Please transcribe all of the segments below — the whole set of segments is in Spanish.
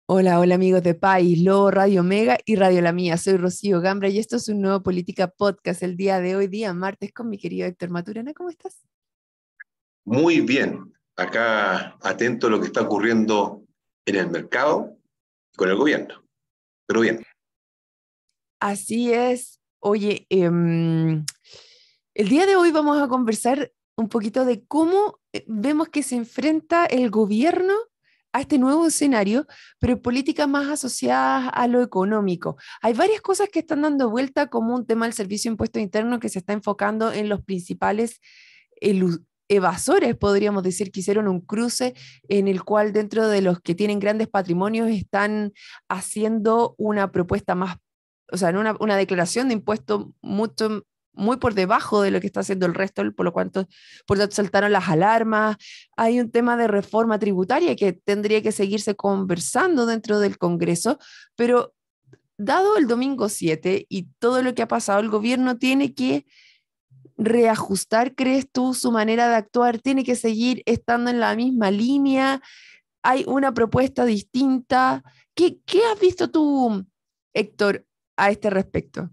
Hola, hola amigos de País, Lobo, Radio Mega y Radio La Mía. Soy Rocío Gambra y esto es un nuevo Política Podcast el día de hoy, día martes, con mi querido Héctor Maturana. ¿Cómo estás? Muy bien, acá atento a lo que está ocurriendo en el mercado y con el gobierno, pero bien. Así es. Oye, el día de hoy vamos a conversar un poquito de cómo vemos que se enfrenta el gobierno a este nuevo escenario, pero políticas más asociadas a lo económico. Hay varias cosas que están dando vuelta, como un tema del servicio de impuesto interno que se está enfocando en los principales evasores, podríamos decir, que hicieron un cruce en el cual dentro de los que tienen grandes patrimonios están haciendo una propuesta más, o sea, una declaración de impuestos mucho, muy por debajo de lo que está haciendo el resto, por lo tanto saltaron las alarmas. Hay un tema de reforma tributaria que tendría que seguirse conversando dentro del Congreso, pero dado el domingo 7 y todo lo que ha pasado, el gobierno tiene que reajustar, ¿crees tú, su manera de actuar? ¿Tiene que seguir estando en la misma línea? ¿Hay una propuesta distinta? ¿Qué has visto tú, Héctor, a este respecto?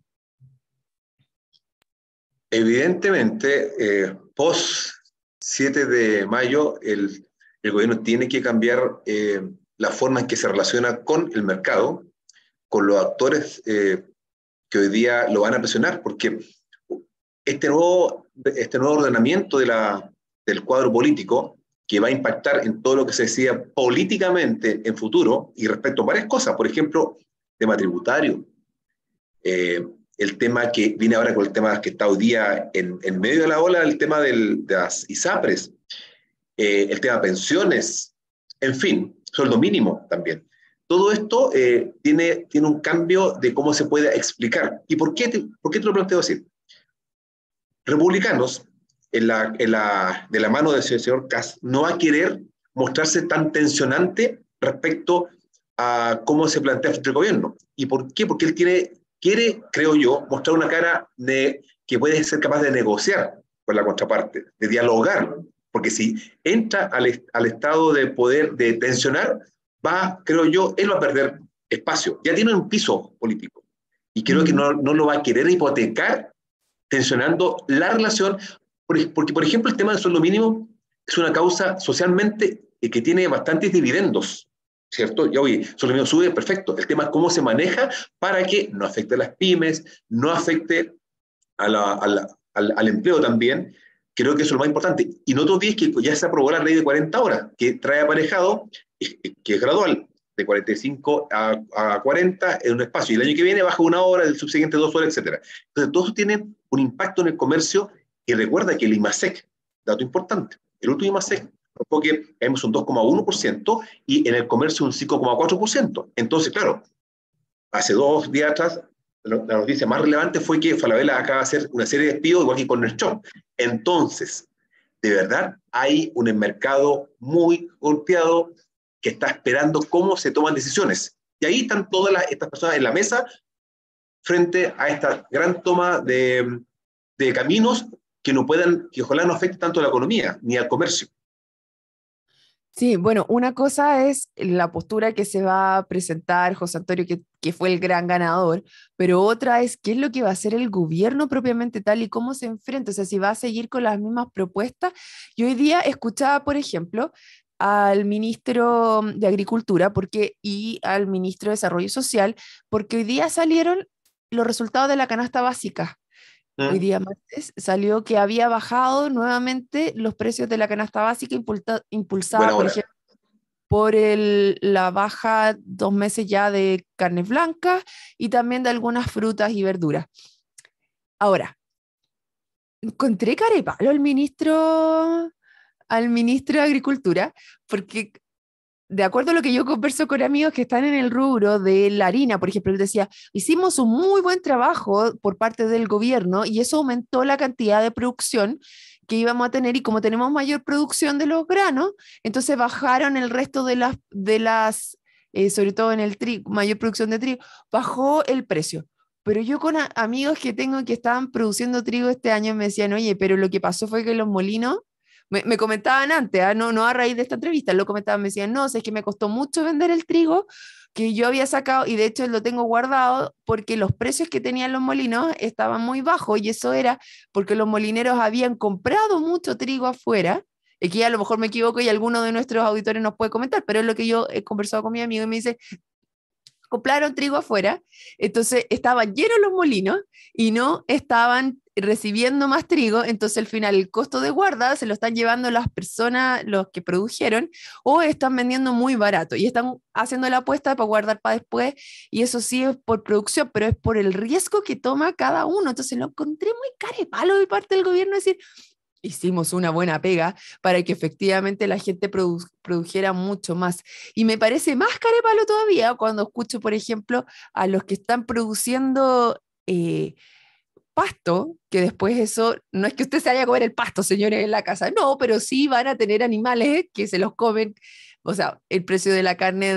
Evidentemente, post 7 de mayo, el gobierno tiene que cambiar la forma en que se relaciona con el mercado, con los actores que hoy día lo van a presionar, porque este nuevo ordenamiento del cuadro político que va a impactar en todo lo que se decida políticamente en futuro y respecto a varias cosas, por ejemplo, tema tributario, eh, el tema que viene ahora con el tema que está hoy día en medio de la ola, el tema de las ISAPRES, el tema pensiones, en fin, sueldo mínimo también. Todo esto tiene un cambio de cómo se puede explicar. ¿Y por qué te lo planteo así? Republicanos, de la mano del señor Kass, no va a querer mostrarse tan tensionante respecto a cómo se plantea frente al gobierno. ¿Y por qué? Porque él quiere, creo yo, mostrar una cara que puede ser capaz de negociar con la contraparte, de dialogar, porque si entra al estado de poder de tensionar, creo yo, él va a perder espacio. Ya tiene un piso político y creo que Mm. no lo va a querer hipotecar tensionando la relación, porque, por ejemplo, el tema del sueldo mínimo es una causa socialmente que tiene bastantes dividendos, ¿cierto? Ya, oye, el sueldo mínimo sube, perfecto. El tema es cómo se maneja para que no afecte a las pymes, no afecte al empleo también. Creo que eso es lo más importante. Y no te olvides que ya se aprobó la ley de 40 horas, que trae aparejado, que es gradual, de 45 a 40 en un espacio. Y el año que viene baja una hora, el subsiguiente 2 horas, etcétera. Entonces, todo eso tiene un impacto en el comercio. Y recuerda que el IMASEC, dato importante, el último IMASEC fue que caímos un 2,1% y en el comercio un 5,4%. Entonces, claro, hace 2 días atrás, la noticia más relevante fue que Falabella acaba de hacer una serie de despidos, igual que con el Shop. Entonces, de verdad, hay un mercado muy golpeado que está esperando cómo se toman decisiones. Y ahí están todas estas personas en la mesa frente a esta gran toma de caminos que ojalá no afecte tanto a la economía ni al comercio. Sí, bueno, una cosa es la postura que se va a presentar José Antonio, que fue el gran ganador, pero otra es qué es lo que va a hacer el gobierno propiamente tal y cómo se enfrenta, o sea, si va a seguir con las mismas propuestas. Yo hoy día escuchaba, por ejemplo, al ministro de Agricultura y al ministro de Desarrollo Social, porque hoy día salieron los resultados de la canasta básica. Hoy ¿Mm? día martes salió que había bajado nuevamente los precios de la canasta básica impulsada, Buena por hora. ejemplo, por la baja 2 meses ya de carnes blancas y también de algunas frutas y verduras. Ahora, encontré carepalo al ministro de Agricultura, porque de acuerdo a lo que yo converso con amigos que están en el rubro de la harina, por ejemplo, él decía, hicimos un muy buen trabajo por parte del gobierno y eso aumentó la cantidad de producción que íbamos a tener y como tenemos mayor producción de los granos, entonces bajaron el resto sobre todo en el trigo, mayor producción de trigo, bajó el precio. Pero yo con amigos que tengo que estaban produciendo trigo este año me decían, oye, pero lo que pasó fue que los molinos Me comentaban antes, no a raíz de esta entrevista, lo comentaban, me decían, no, sé es que me costó mucho vender el trigo que yo había sacado y de hecho lo tengo guardado porque los precios que tenían los molinos estaban muy bajos y eso era porque los molineros habían comprado mucho trigo afuera. Aquí a lo mejor me equivoco y alguno de nuestros auditores nos puede comentar, pero es lo que yo he conversado con mi amigo y me dice, compraron trigo afuera, entonces estaban llenos los molinos y no estaban recibiendo más trigo, entonces al final el costo de guarda se lo están llevando las personas, los que produjeron, o están vendiendo muy barato y están haciendo la apuesta para guardar para después, y eso sí es por producción, pero es por el riesgo que toma cada uno, entonces lo encontré muy carepalo de parte del gobierno, decir, hicimos una buena pega para que efectivamente la gente produjera mucho más. Y me parece más carepalo todavía cuando escucho, por ejemplo, a los que están produciendo pasto, que después eso, no es que usted se vaya a comer el pasto, señores, en la casa, no, pero sí van a tener animales que se los comen, o sea, el precio de la carne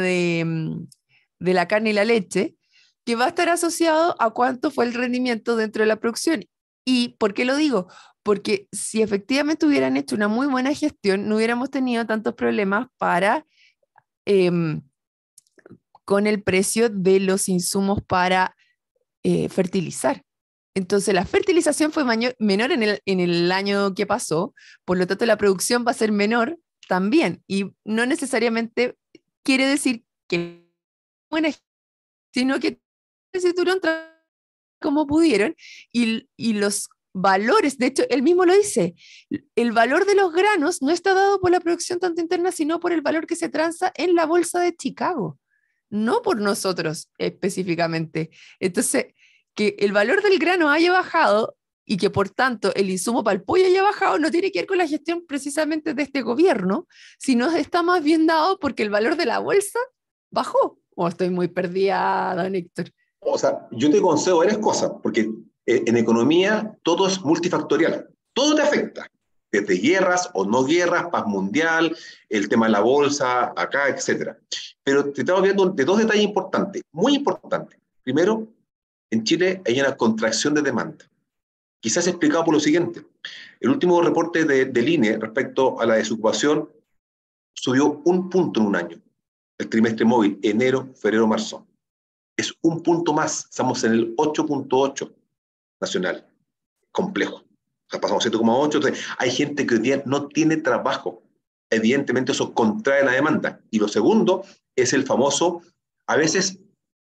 de la carne y la leche, que va a estar asociado a cuánto fue el rendimiento dentro de la producción. ¿Y por qué lo digo? Porque si efectivamente hubieran hecho una muy buena gestión, no hubiéramos tenido tantos problemas para em, con el precio de los insumos para fertilizar. Entonces, la fertilización fue menor en el año que pasó, por lo tanto, la producción va a ser menor también. Y no necesariamente quiere decir que buena, sino que se tuvieron como pudieron y los valores, de hecho, él mismo lo dice, el valor de los granos no está dado por la producción tanto interna, sino por el valor que se transa en la bolsa de Chicago, no por nosotros específicamente. Entonces, que el valor del grano haya bajado y que por tanto el insumo para el pollo haya bajado no tiene que ver con la gestión precisamente de este gobierno, sino está más bien dado porque el valor de la bolsa bajó. O estoy muy perdida, don Héctor. O sea, yo te aconsejo varias cosas, porque en economía todo es multifactorial, todo te afecta, desde guerras o no guerras, paz mundial, el tema de la bolsa, acá, etcétera. Pero te estamos viendo de dos detalles importantes, muy importantes. Primero, en Chile hay una contracción de demanda. Quizás explicado por lo siguiente. El último reporte del INE respecto a la desocupación subió 1 punto en un año. El trimestre móvil, enero, febrero, marzo. Es 1 punto más. Estamos en el 8.8 nacional. Complejo. O sea, pasamos 7.8. Hay gente que hoy día no tiene trabajo. Evidentemente eso contrae la demanda. Y lo segundo es el famoso, a veces,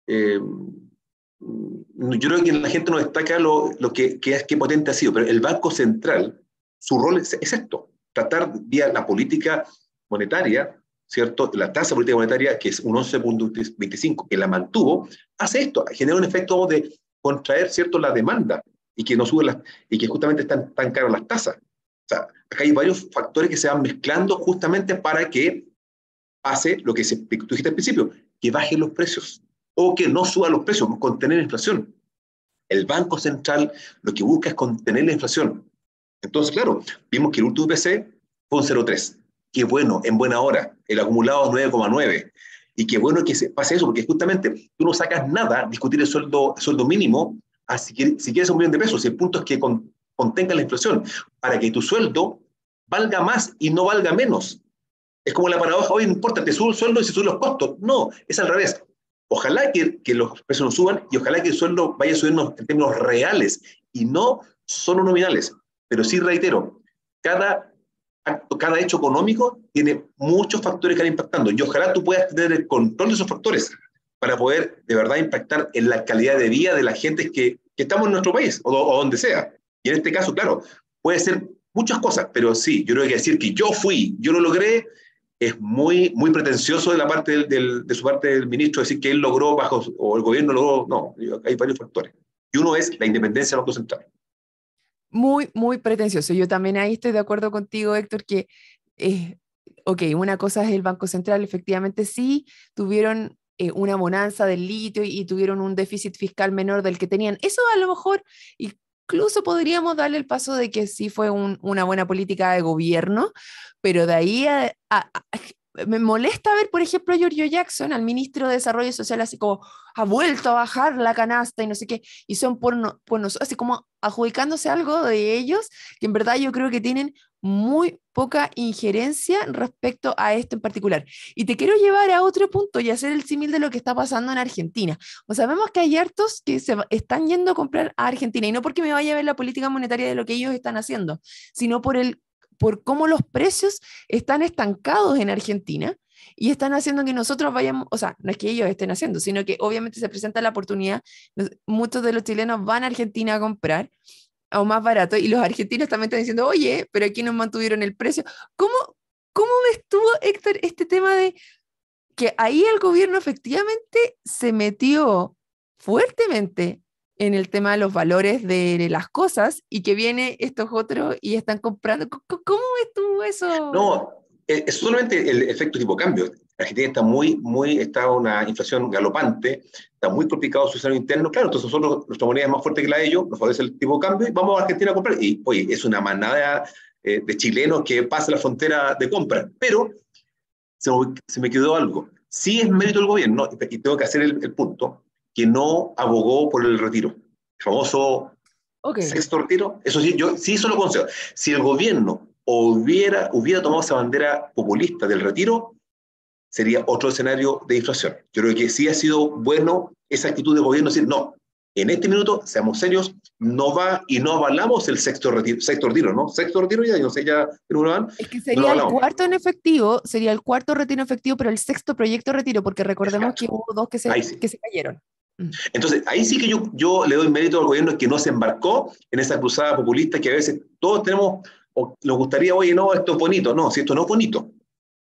yo creo que la gente no destaca lo que potente ha sido, pero el Banco Central, su rol es esto, tratar vía la política monetaria, ¿cierto? La tasa política monetaria, que es un 11.25, que la mantuvo, hace esto, genera un efecto de contraer, ¿cierto?, la demanda y que no sube y que justamente están tan caras las tasas. O sea, acá hay varios factores que se van mezclando justamente para que pase lo que tú dijiste al principio, que bajen los precios o que no suban los precios, contener la inflación. El Banco Central lo que busca es contener la inflación. Entonces, claro, vimos que el último IPC fue un 0,3. Qué bueno, en buena hora. El acumulado es 9,9. Y qué bueno que se pase eso, porque justamente tú no sacas nada discutir el sueldo mínimo si quieres $1.000.000. El punto es que contenga la inflación para que tu sueldo valga más y no valga menos. Es como la paradoja, hoy no importa, te subo el sueldo y se suben los costos. No, es al revés. Ojalá que los precios no suban y ojalá que el sueldo vaya subiendo en términos reales y no solo nominales. Pero sí reitero, cada hecho económico tiene muchos factores que van impactando y ojalá tú puedas tener el control de esos factores para poder de verdad impactar en la calidad de vida de la gente que estamos en nuestro país o donde sea. Y en este caso, claro, puede ser muchas cosas, pero sí, yo creo que decir que yo lo logré, es muy, muy pretencioso de la parte de su parte del ministro decir que él logró o el gobierno logró. No, hay varios factores. Y uno es la independencia del Banco Central. Muy, muy pretencioso. Yo también ahí estoy de acuerdo contigo, Héctor, que, ok, una cosa es el Banco Central, efectivamente sí, tuvieron una bonanza del litio y tuvieron un déficit fiscal menor del que tenían. Eso a lo mejor incluso podríamos darle el paso de que sí fue una buena política de gobierno, pero de ahí me molesta ver, por ejemplo, a Giorgio Jackson, al ministro de Desarrollo Social, así como ha vuelto a bajar la canasta y no sé qué, y son así como adjudicándose algo de ellos, que en verdad yo creo que tienen muy poca injerencia respecto a esto en particular. Y te quiero llevar a otro punto y hacer el símil de lo que está pasando en Argentina. O sea, vemos que hay hartos que están yendo a comprar a Argentina, y no porque me vaya a ver la política monetaria de lo que ellos están haciendo, sino por cómo los precios están estancados en Argentina y están haciendo que nosotros vayamos, o sea, no es que ellos estén haciendo, sino que obviamente se presenta la oportunidad, muchos de los chilenos van a Argentina a comprar a un más barato, y los argentinos también están diciendo, oye, pero aquí nos mantuvieron el precio. ¿Cómo, cómo ves tú, Héctor, este tema de que ahí el gobierno efectivamente se metió fuertemente en el tema de los valores de las cosas, y que viene estos otros y están comprando? ¿Cómo ves tú eso? No, es solamente el efecto tipo cambio. Argentina está una inflación galopante, está muy complicado su salario interno. Claro, entonces nosotros, nuestra moneda es más fuerte que la de ellos, nos favorece el tipo de cambio y vamos a Argentina a comprar. Y, oye, es una manada de chilenos que pasa la frontera de compra. Pero se me quedó algo. Sí es mérito del gobierno, y tengo que hacer el punto, que no abogó por el retiro. El famoso Ok. sexto retiro. Eso sí, yo sí eso lo concedo. Si el gobierno hubiera tomado esa bandera populista del retiro, sería otro escenario de inflación. Yo creo que sí ha sido bueno esa actitud del gobierno, decir, no, en este minuto, seamos serios, no va y no avalamos el sexto retiro, ¿no? Sexto retiro ya, no sé, ya Es que no lo sería el avalamos. cuarto en efectivo, sería el cuarto retiro en efectivo, pero el sexto proyecto de retiro, porque recordemos que Exacto, hubo dos ahí sí. que se cayeron. Mm. Entonces, ahí sí que yo le doy mérito al gobierno que no se embarcó en esa cruzada populista que a veces todos tenemos, o nos gustaría, oye, no, esto es bonito. No, si esto no es bonito.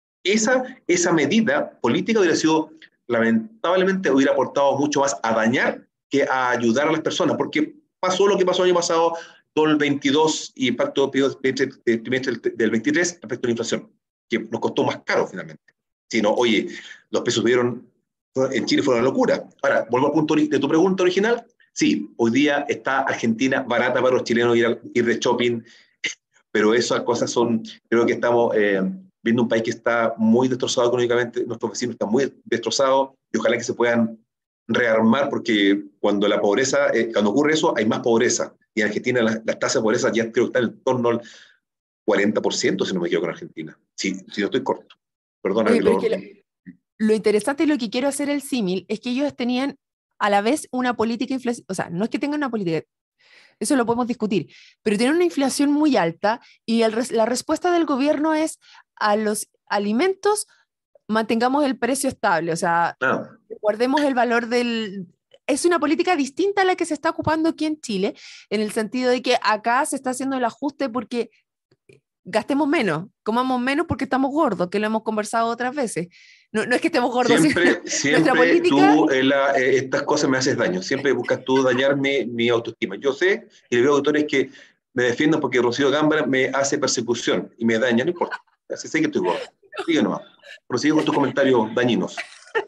Esa medida política hubiera sido, lamentablemente, hubiera aportado mucho más a dañar que a ayudar a las personas, porque pasó lo que pasó el año pasado, todo el 22 y impacto trimestre del 23 respecto a la inflación, que nos costó más caro finalmente. Si no, oye, los precios subieron, en Chile fue una locura. Ahora, vuelvo al punto de tu pregunta original. Sí, hoy día está Argentina barata para los chilenos ir de shopping, pero esas cosas son, creo que estamos viendo un país que está muy destrozado económicamente, nuestros vecinos están muy destrozados, y ojalá que se puedan rearmar, porque cuando la pobreza, cuando ocurre eso, hay más pobreza, y en Argentina la tasa de pobreza ya creo que está en torno al 40%, si no me equivoco, en Argentina. Sí, si no estoy corto. Perdona Oye, que pero es que lo interesante y lo que quiero hacer el símil es que ellos tenían a la vez una política inflación, o sea, no es que tengan una política, eso lo podemos discutir, pero tienen una inflación muy alta, y la respuesta del gobierno es a los alimentos mantengamos el precio estable, o sea, Ah, guardemos el valor del... Es una política distinta a la que se está ocupando aquí en Chile, en el sentido de que acá se está haciendo el ajuste porque gastemos menos, comamos menos porque estamos gordos, que lo hemos conversado otras veces. No, no es que estemos gordos, sino nuestra siempre política... tú estas cosas me haces daño, siempre buscas tú dañar mi autoestima. Yo sé y le veo autores que me defienden porque Rocío Gámbara me hace persecución y me daña, no importa. Así sé que estoy gordo. Sigue nomás. Prosigue con tus comentarios dañinos.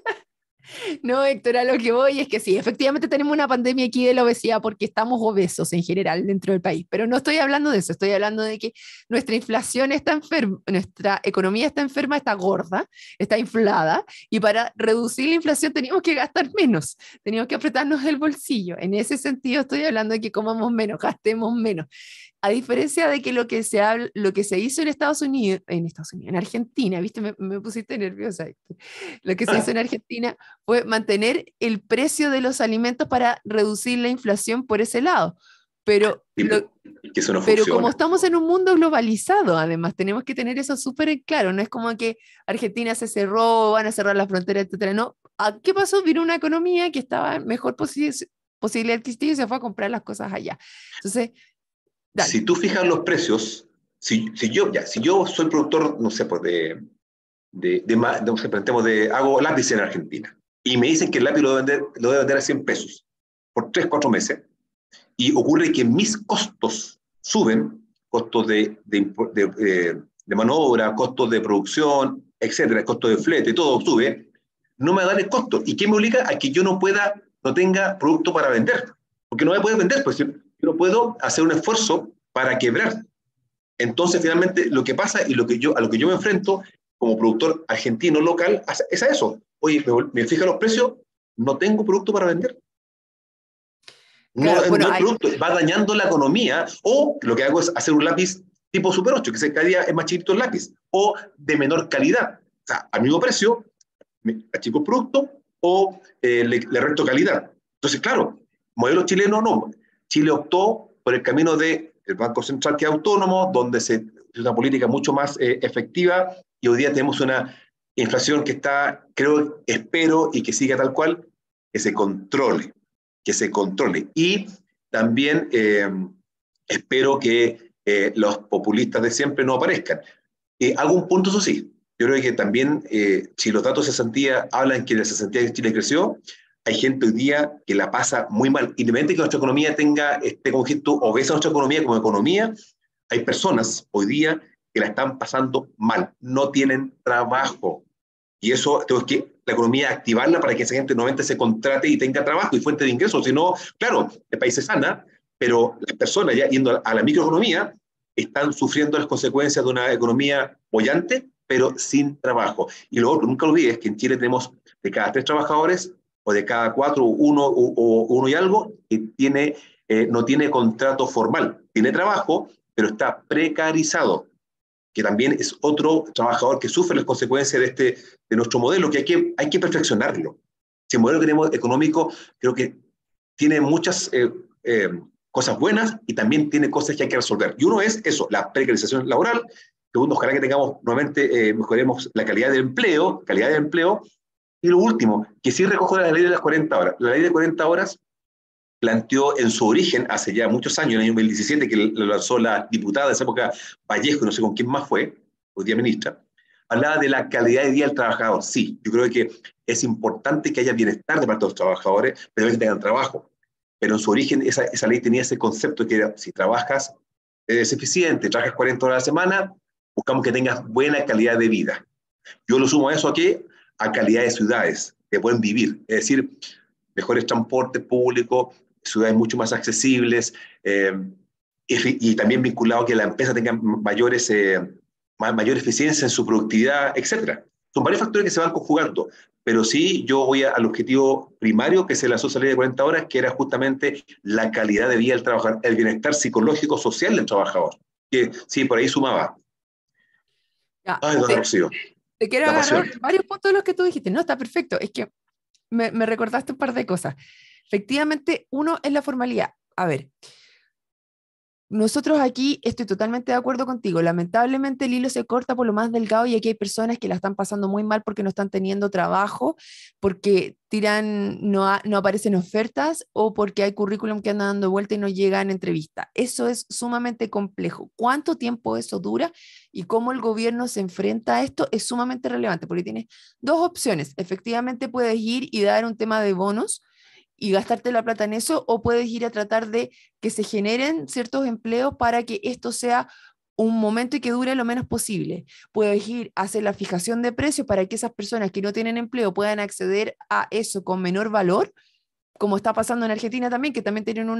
No, Héctor, a lo que voy es que sí, efectivamente tenemos una pandemia aquí de la obesidad porque estamos obesos en general dentro del país, pero no estoy hablando de eso, estoy hablando de que nuestra inflación está enferma, nuestra economía está enferma, está gorda, está inflada, y para reducir la inflación teníamos que gastar menos, teníamos que apretarnos el bolsillo. En ese sentido estoy hablando de que comamos menos, gastemos menos. A diferencia de que lo que se hizo en Argentina, ¿viste? Me pusiste nerviosa. Lo que se hizo en Argentina fue mantener el precio de los alimentos para reducir la inflación por ese lado. Pero, Y, que eso no pero como funciona. estamos en un mundo globalizado, además, tenemos que tener eso súper en claro. No es como que Argentina se cerró, van a cerrar las fronteras, etcétera. No. ¿Qué pasó? Vino una economía que estaba en mejor posibilidad adquisitiva y se fue a comprar las cosas allá. Entonces, Si dale. tú fijas los precios, si yo soy productor, no sé, pues no sé, hago lápiz en Argentina, y me dicen que el lápiz lo debo vender a 100 pesos por 3 4 meses, y ocurre que mis costos suben, costos de mano de obra, costos de producción, etcétera, costos de flete, todo sube, no me dan el costo. ¿Y qué me obliga a que yo no tenga producto para vender? Porque no me puedo vender, pues yo no puedo hacer un esfuerzo para quebrar. Entonces, finalmente, lo que pasa y a lo que yo me enfrento, como productor argentino local es a eso. Oye, me fijan los precios, no tengo producto para vender. No, Claro, bueno, no hay producto, va dañando la economía, o lo que hago es hacer un lápiz tipo Super 8, que cada día es más chiquito el lápiz, o de menor calidad. O sea, al mismo precio, me achico el producto o le resto calidad. Entonces, claro, modelo chileno no. Chile optó por el camino del Banco Central, que es autónomo, donde es una política mucho más efectiva, y hoy día tenemos una inflación que está, creo, espero, y que siga tal cual, que se controle, que se controle. Y también espero que los populistas de siempre no aparezcan. Hago un punto, eso sí. Yo creo que también, si los datos de cesantía hablan que la cesantía de Chile creció, hay gente hoy día que la pasa muy mal. Independientemente de que nuestra economía tenga este conflicto, obesa nuestra economía como economía, hay personas hoy día que la están pasando mal, no tienen trabajo. Y eso tengo que la economía activarla para que esa gente nuevamente se contrate y tenga trabajo y fuente de ingresos. Si no, claro, el país se sana, pero las personas ya yendo a la microeconomía están sufriendo las consecuencias de una economía bollante, pero sin trabajo. Y lo otro, nunca olvides que en Chile tenemos de cada 3 trabajadores o de cada 4, uno y algo, que no tiene contrato formal. Tiene trabajo, pero está precarizado, que también es otro trabajador que sufre las consecuencias de nuestro modelo, que hay que perfeccionarlo. Si el modelo que tenemos económico creo que tiene muchas eh, cosas buenas y también tiene cosas que hay que resolver. Y uno es eso, la precarización laboral. Segundo, ojalá que tengamos nuevamente, mejoremos la calidad de empleo. Y lo último, que sí recojo la ley de las 40 horas. La ley de 40 horas planteó en su origen, hace ya muchos años, en el año 2017, que lo lanzó la diputada de esa época, Vallejo, no sé con quién más fue, hoy día ministra, hablaba de la calidad de vida del trabajador. Sí, yo creo que es importante que haya bienestar de parte de los trabajadores, pero que tengan trabajo. Pero en su origen esa ley tenía ese concepto que era, si trabajas, es eficiente, trabajas 40 horas a la semana, buscamos que tengas buena calidad de vida. Yo lo sumo a eso aquí, a calidad de ciudades, que pueden vivir. Es decir, mejores transportes públicos, ciudades mucho más accesibles, y también vinculado a que la empresa tenga mayor eficiencia en su productividad, etcétera. Son varios factores que se van conjugando, pero sí yo voy al objetivo primario que se lanzó esa ley de 40 horas, que era justamente la calidad de vida del trabajador, el bienestar psicológico social del trabajador, que sí, por ahí sumaba. ya, Ay, don Rocío, te quiero la agarrar pasión. varios puntos de los que tú dijiste. No, está perfecto. Es que me recordaste un par de cosas. Efectivamente, uno es la formalidad. A ver, nosotros aquí estoy totalmente de acuerdo contigo. Lamentablemente el hilo se corta por lo más delgado y aquí hay personas que la están pasando muy mal porque no están teniendo trabajo, porque no aparecen ofertas o porque hay currículum que andan dando vuelta y no llegan a entrevista. Eso es sumamente complejo. ¿Cuánto tiempo eso dura y cómo el gobierno se enfrenta a esto es sumamente relevante porque tienes dos opciones. Efectivamente puedes ir y dar un tema de bonos y gastarte la plata en eso, o puedes ir a tratar de que se generen ciertos empleos para que esto sea un momento y que dure lo menos posible. Puedes ir a hacer la fijación de precios para que esas personas que no tienen empleo puedan acceder a eso con menor valor, como está pasando en Argentina también, que también tienen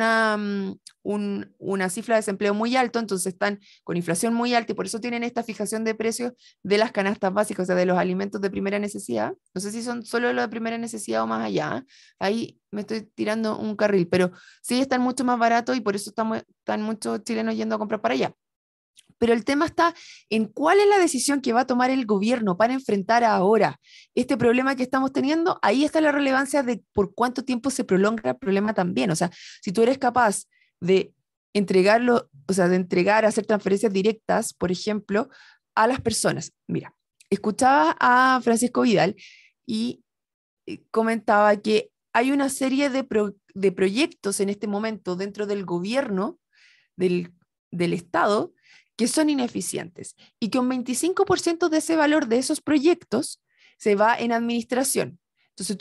una cifra de desempleo muy alto, entonces están con inflación muy alta y por eso tienen esta fijación de precios de las canastas básicas, o sea, de los alimentos de primera necesidad. No sé si son solo los de primera necesidad o más allá. ¿Eh? Ahí me estoy tirando un carril, pero sí están mucho más baratos y por eso están muchos chilenos yendo a comprar para allá. Pero el tema está en cuál es la decisión que va a tomar el gobierno para enfrentar ahora este problema que estamos teniendo. Ahí está la relevancia de por cuánto tiempo se prolonga el problema también. O sea, si tú eres capaz de entregarlo, o sea, de entregar, hacer transferencias directas, por ejemplo, a las personas. Mira, escuchaba a Francisco Vidal y comentaba que hay una serie de proyectos en este momento dentro del gobierno, del Estado, que son ineficientes y que un 25% de ese valor de esos proyectos se va en administración. Entonces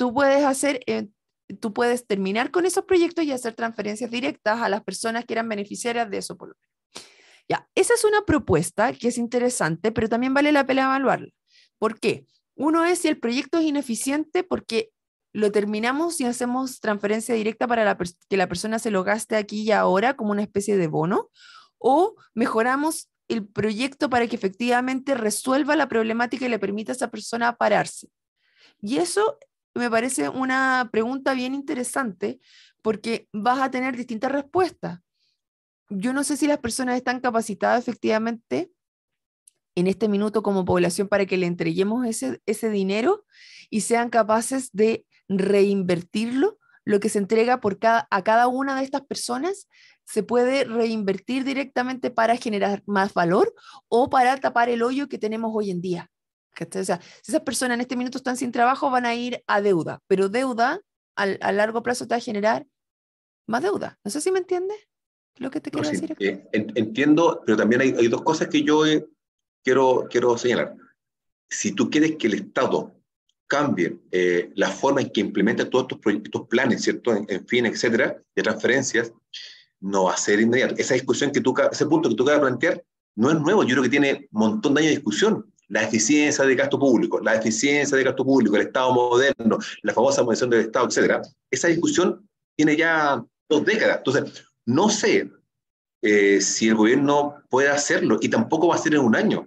tú puedes terminar con esos proyectos y hacer transferencias directas a las personas que eran beneficiarias de eso. Ya, esa es una propuesta que es interesante, pero también vale la pena evaluarla. ¿Por qué? Uno es si el proyecto es ineficiente porque lo terminamos y hacemos transferencia directa para que la persona se lo gaste aquí y ahora como una especie de bono, o mejoramos el proyecto para que efectivamente resuelva la problemática y le permita a esa persona pararse? Y eso me parece una pregunta bien interesante porque vas a tener distintas respuestas. Yo no sé si las personas están capacitadas efectivamente en este minuto como población para que le entreguemos ese dinero y sean capaces de reinvertirlo. Lo que se entrega a cada una de estas personas se puede reinvertir directamente para generar más valor o para tapar el hoyo que tenemos hoy en día. ¿Cachai? O sea, si esas personas en este minuto están sin trabajo, van a ir a deuda, pero deuda a largo plazo te va a generar más deuda. No sé si me entiendes lo que te No, quiero sí, decir. entiendo, pero también hay dos cosas que yo quiero señalar. Si tú quieres que el Estado cambie la forma en que implementa todos estos planes, ¿cierto? En fin, etcétera, de transferencias, no va a ser inmediato. Esa discusión ese punto que tú acabas de plantear, no es nuevo. Yo creo que tiene un montón de años de discusión. La eficiencia del gasto público, el Estado moderno, la famosa modernización del Estado, etcétera. Esa discusión tiene ya 2 décadas. Entonces, no sé si el gobierno puede hacerlo, y tampoco va a ser en un año.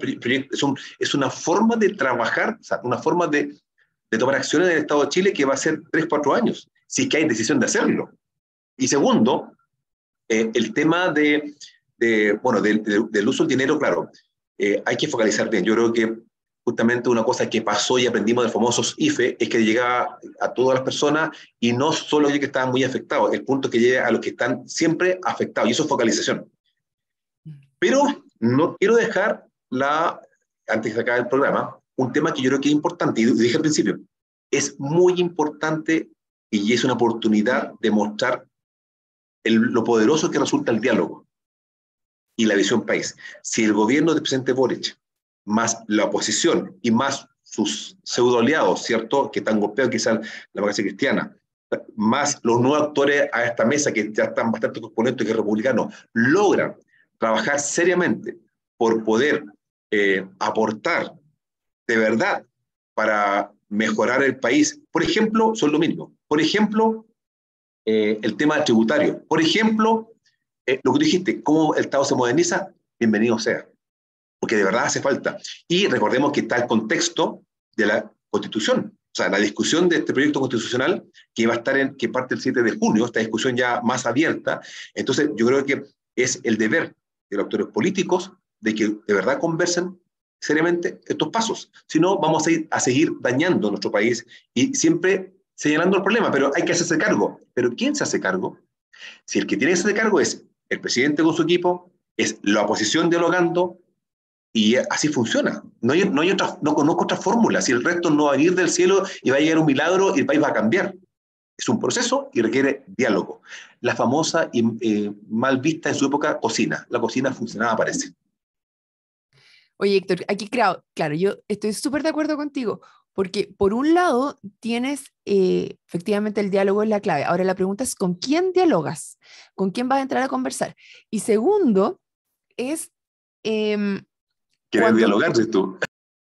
Es una forma de trabajar, o sea, una forma de tomar acciones en el Estado de Chile que va a ser 3, 4 años, si es que hay decisión de hacerlo. Y segundo, el tema bueno, del uso del dinero, claro, hay que focalizar bien. Yo creo que justamente una cosa que pasó y aprendimos de famosos IFE es que llegaba a todas las personas y no solo a ellos que estaban muy afectados, el punto que llega a los que están siempre afectados, y eso es focalización. Pero no quiero dejar antes de acabar el programa, un tema que yo creo que es importante, y dije al principio, es muy importante y es una oportunidad de mostrar lo poderoso que resulta el diálogo y la visión país. Si el gobierno del presidente Boric, más la oposición y más sus pseudo aliados, ¿cierto?, que están golpeados quizás la democracia cristiana, más los nuevos actores a esta mesa que ya están bastante componentes que republicanos, logran trabajar seriamente por poder aportar de verdad para mejorar el país. Por ejemplo, son lo mismo. Por ejemplo, el tema tributario. Por ejemplo, lo que tú dijiste, cómo el Estado se moderniza, bienvenido sea, porque de verdad hace falta. Y recordemos que está el contexto de la Constitución, o sea, la discusión de este proyecto constitucional que va a estar que parte el 7 de junio, esta discusión ya más abierta. Entonces, yo creo que es el deber de los actores políticos de que de verdad conversen seriamente estos pasos. Si no, vamos a seguir dañando nuestro país y siempre señalando el problema, pero hay que hacerse cargo. ¿Pero quién se hace cargo? Si el que tiene que hacerse cargo es el presidente con su equipo, es la oposición dialogando, y así funciona. No conozco otra fórmula. Si el resto no va a ir del cielo y va a llegar un milagro y el país va a cambiar. Es un proceso y requiere diálogo. La famosa y mal vista en su época cocina. La cocina funcionaba, parece. Oye, Héctor, aquí claro, yo estoy súper de acuerdo contigo, porque por un lado tienes efectivamente el diálogo es la clave. Ahora la pregunta es, ¿con quién dialogas? ¿Con quién vas a entrar a conversar? Y segundo, es em, ¿Quieres cuando... dialogar, dices tú?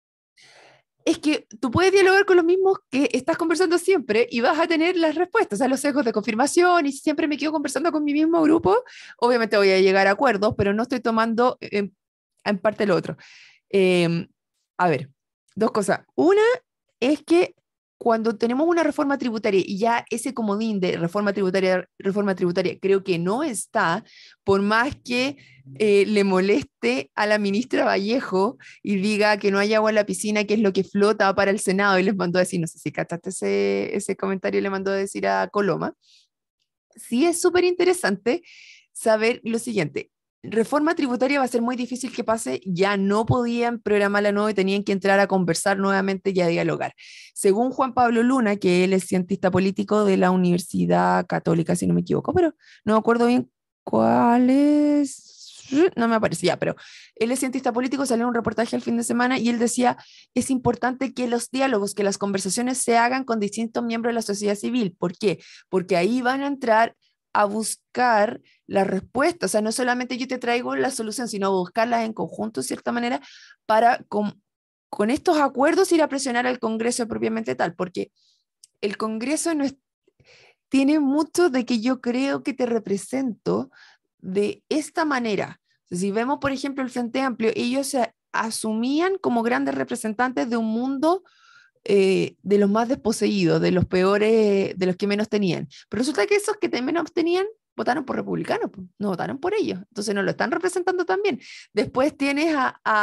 Es que tú puedes dialogar con los mismos que estás conversando siempre y vas a tener las respuestas, o sea, los sesgos de confirmación, y si siempre me quedo conversando con mi mismo grupo, obviamente voy a llegar a acuerdos, pero no estoy tomando en parte lo otro. Eh, a ver, dos cosas. Una es que cuando tenemos una reforma tributaria y ya ese comodín de reforma tributaria creo que no está, por más que le moleste a la ministra Vallejo y diga que no hay agua en la piscina, que es lo que flota para el Senado, y les mandó a decir, no sé si cachaste ese comentario, le mandó a decir a Coloma. Sí es súper interesante saber lo siguiente. Reforma tributaria va a ser muy difícil que pase, ya no podían programarla nuevo y tenían que entrar a conversar nuevamente y a dialogar. Según Juan Pablo Luna, que él es cientista político de la Universidad Católica, si no me equivoco, pero no me acuerdo bien cuál es, no me aparecía, pero él es cientista político, salió un reportaje el fin de semana y él decía, es importante que los diálogos, que las conversaciones se hagan con distintos miembros de la sociedad civil. ¿Por qué? Porque ahí van a entrar a buscar la respuesta, o sea, no solamente yo te traigo la solución, sino a buscarlas en conjunto, de cierta manera, para con estos acuerdos ir a presionar al Congreso propiamente tal, porque el Congreso no es, tiene mucho de que yo creo que te represento de esta manera. Entonces, si vemos, por ejemplo, el Frente Amplio, ellos se asumían como grandes representantes de un mundo de los más desposeídos, de los peores, de los que menos tenían. Pero resulta que esos que menos tenían votaron por republicanos, pues, no votaron por ellos. Entonces no lo están representando tan bien. Después tienes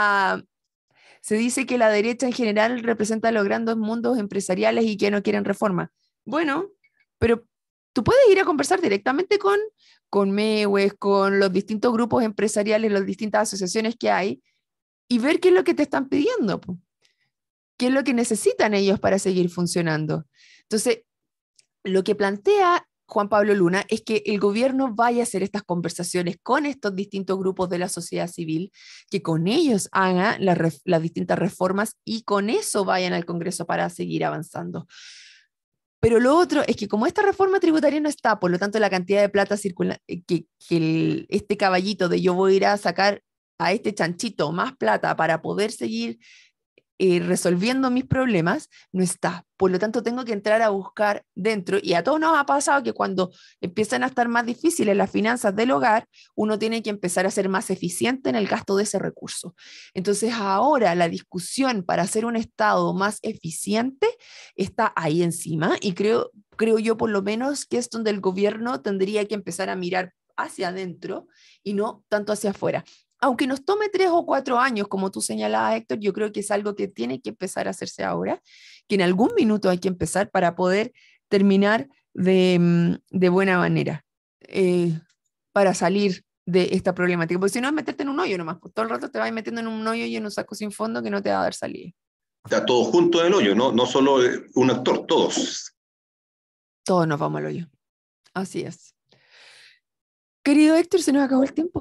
se dice que la derecha en general representa los grandes mundos empresariales y que no quieren reforma. Bueno, pero tú puedes ir a conversar directamente con Mewes, con los distintos grupos empresariales, las distintas asociaciones que hay, y ver qué es lo que te están pidiendo, pues, qué es lo que necesitan ellos para seguir funcionando. Entonces, lo que plantea Juan Pablo Luna es que el gobierno vaya a hacer estas conversaciones con estos distintos grupos de la sociedad civil, que con ellos hagan las distintas reformas y con eso vayan al Congreso para seguir avanzando. Pero lo otro es que como esta reforma tributaria no está, por lo tanto la cantidad de plata circula, este caballito de yo voy a ir a sacar a este chanchito más plata para poder seguir resolviendo mis problemas, no está. Por lo tanto, tengo que entrar a buscar dentro, y a todos nos ha pasado que cuando empiezan a estar más difíciles las finanzas del hogar, uno tiene que empezar a ser más eficiente en el gasto de ese recurso. Entonces, ahora la discusión para hacer un Estado más eficiente está ahí encima, y creo yo por lo menos que es donde el gobierno tendría que empezar a mirar hacia adentro y no tanto hacia afuera. Aunque nos tome 3 o 4 años, como tú señalabas, Héctor, yo creo que es algo que tiene que empezar a hacerse ahora, que en algún minuto hay que empezar para poder terminar de buena manera, para salir de esta problemática. Porque si no es meterte en un hoyo nomás, pues todo el rato te vas metiendo en un hoyo y en un saco sin fondo que no te va a dar salida. Está todo junto en el hoyo, no solo un actor, todos. Todos nos vamos al hoyo. Así es. Querido Héctor, se nos acabó el tiempo.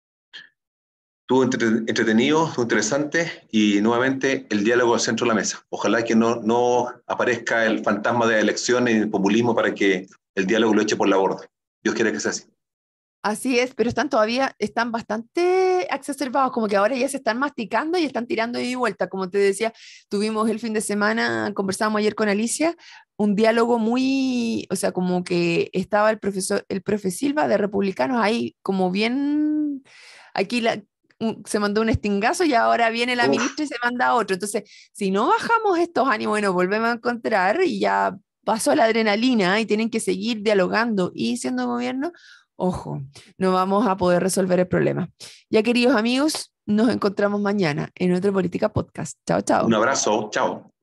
Estuvo entretenido, estuvo interesante y nuevamente el diálogo al centro de la mesa. Ojalá que no aparezca el fantasma de elecciones y el populismo para que el diálogo lo eche por la borda. Dios quiere que sea así. Así es, pero están bastante exacerbados, como que ahora ya se están masticando y están tirando de vuelta. Como te decía, tuvimos el fin de semana, conversábamos ayer con Alicia, un diálogo muy, o sea, como que estaba el profe Silva de Republicanos ahí, como bien, aquí se mandó un estingazo y ahora viene la Uf, ministra y se manda otro. Entonces, si no bajamos estos ánimos y nos volvemos a encontrar y ya pasó la adrenalina y tienen que seguir dialogando y siendo gobierno, ojo, no vamos a poder resolver el problema. Ya, queridos amigos, nos encontramos mañana en otro Política Podcast. Chao, un chao. abrazo, chao.